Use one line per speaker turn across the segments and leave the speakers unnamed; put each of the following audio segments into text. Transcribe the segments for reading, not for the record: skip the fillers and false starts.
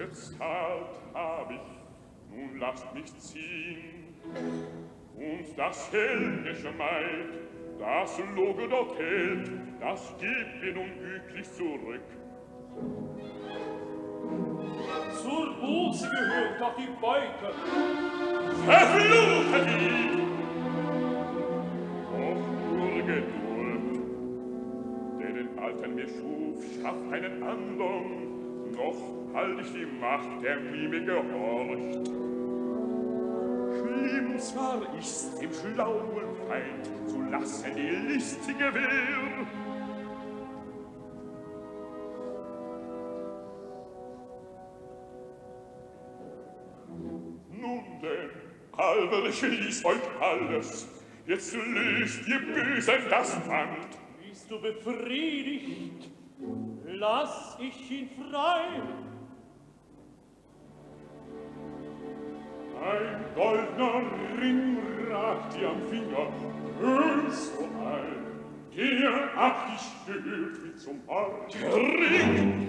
Bezahlt hab ich, nun lasst mich ziehen. Und das heldische Maid, das Loge dort hält, das gibt mir nun gütlich zurück.
Zur Buße gehört doch die Beute.
Verfluche die! Doch nur Geduld, der den Alten mir schuf, schafft einen andern, noch halt ich die Macht, der mir gehorcht. Schlimm zwar ist's dem schlauen Feind, zu lassen die listige Wehr. Nun denn, Albert, ich ließ euch alles, jetzt löst ihr Bösen das Band.
Bist du befriedigt? Lass ich ihn frei.
Ein goldener Ring ragt dir am Finger, hörst du ein, der ab dich stört wie zum Ort. Der Ring!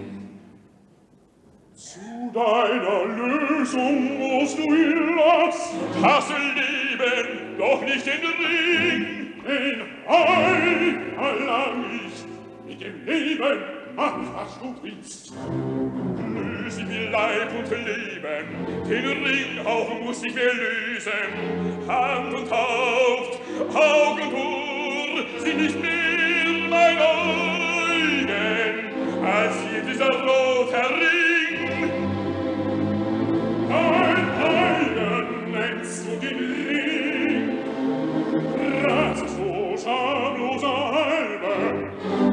Zu deiner Lösung musst du ihn lassen, das Leben, doch nicht den Ring. Den Heil erlang ich, mit dem Leben mach, was du willst. Löse mir Leib und Leben, den Ring auch muss ich mir lösen. Hand und Haupt, Augen und Ohr sind nicht mehr mein Augen, als hier dieser rote Ring. Ein Eigen nennst du den Ring, rat so schamloser Halber.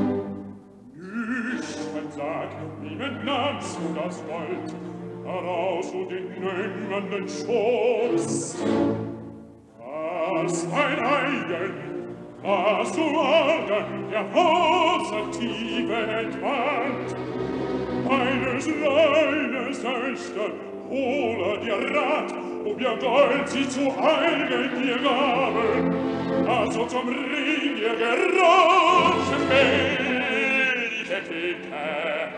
Nüchtern sag, niemand nahmst du das Gold, heraus du den hängenden Schoß. Was ein Eigen, was du Argen, der außer Tiefe entwand, meines Leines Töchter, hole dir Rat, ob ihr Gold sie zu eigen dir gaben, also zum Ring ihr gerochen welche Tücke,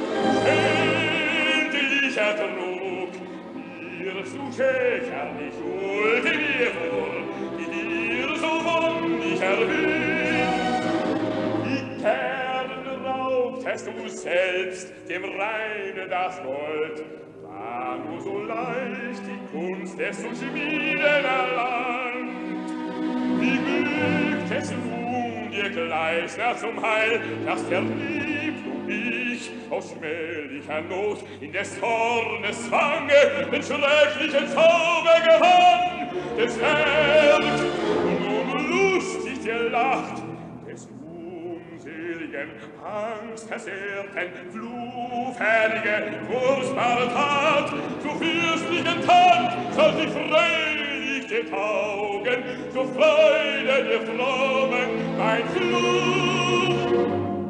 endlicher Trug, ihr zu schächerlich holte mir vor, die dir so wunderlich erhöht. Die Perlen raubtest du selbst, dem Reine das Gold, war nur so leicht die Kunst des zu schmieden erlangt. Wie glückt es nun dir Gleisner zum Heil, dass verliebt du mich aus schmählicher Not in des Zornes Fange den schrecklichen Zauber gewann, des Werk und nun lustig dir lacht, des unseligen, angstversehrten, flugfertige, furchtbare Tat, zu fürstlichen Tag soll sich freudig dir taugen, zur Freude der Frommen mein Fluch.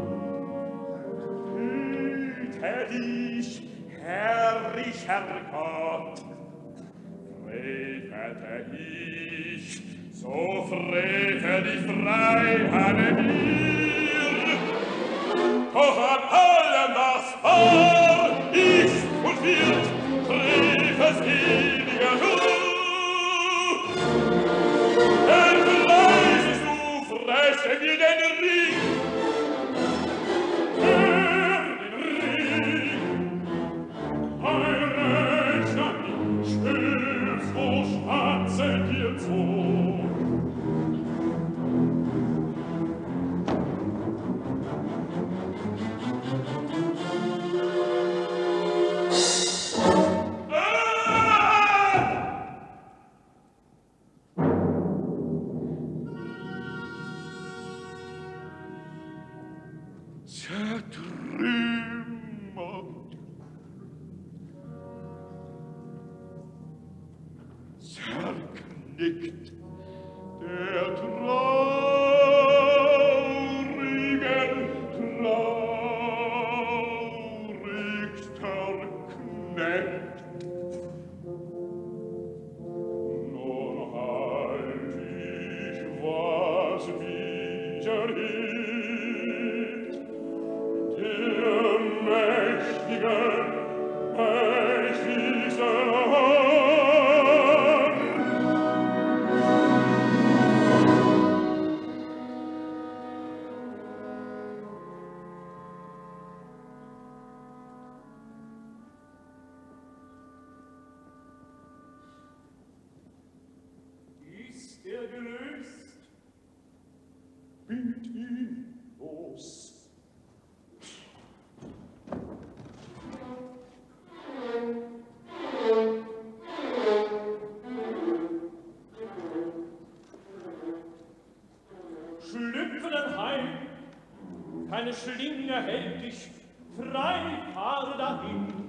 Hüte dich, herrlicher Gott, frevelte ich, so frevel ich frei an mir. Doch an allem, was war, ist und wird, treffes ewiger du. Entreißest du, fresse mir den Ring, den Ring, ein Rechter, stößt, wo schwarze dir zu. Zerknickt der traurigster Knecht. Nun halt ich, was wieder hebt, der mächtige mit ihm los.
Schlüpfe dann heim, keine Schlinge hält dich, frei fahre dahin.